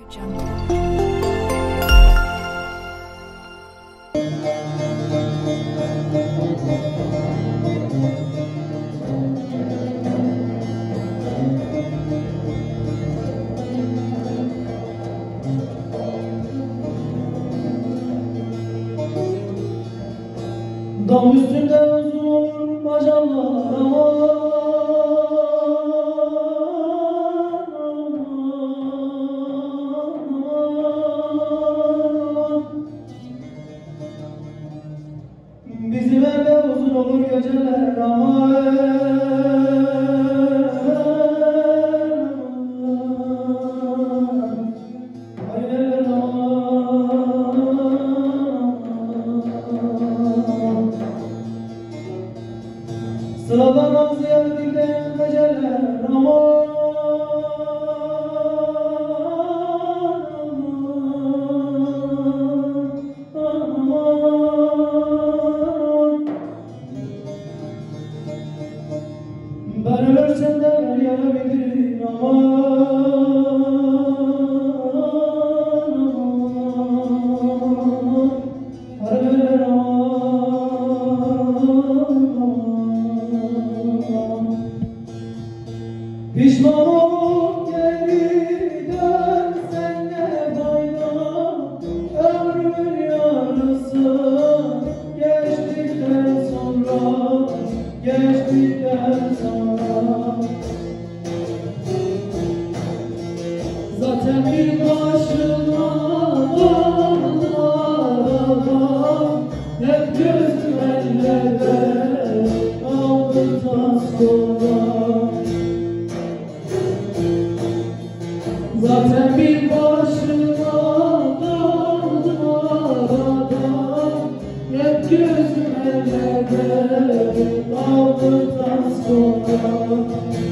Dam üstünde uzun bacalar aman, bizim evde uzun olur geceler aman. Sıradan ağzıya dilden geceler aman, ben ölürsem de ver yana bildirin aman, harbeler pişman olup geri dönsen ne fayda, ömrümün yarısı geçtikten sonra, geçtikten sonra. Zaten bir başına dağıldım arada, hep gözüm ellerde aldıktan sonra. Zaten bir başına dağıldım arada, hep gözüm ellerde aldıktan sonra.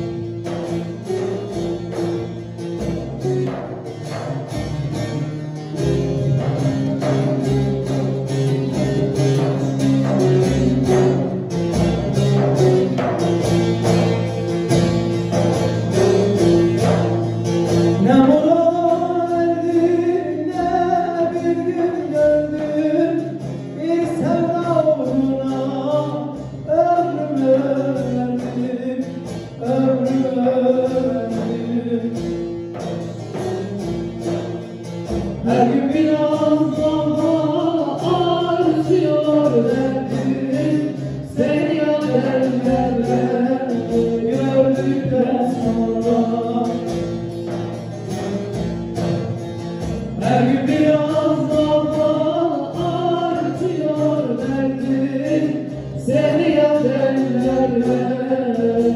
Her gün biraz daha artıyor derdim, seni haberlerde gördükten sonra. Her gün biraz daha artıyor derdim, seni haberlerde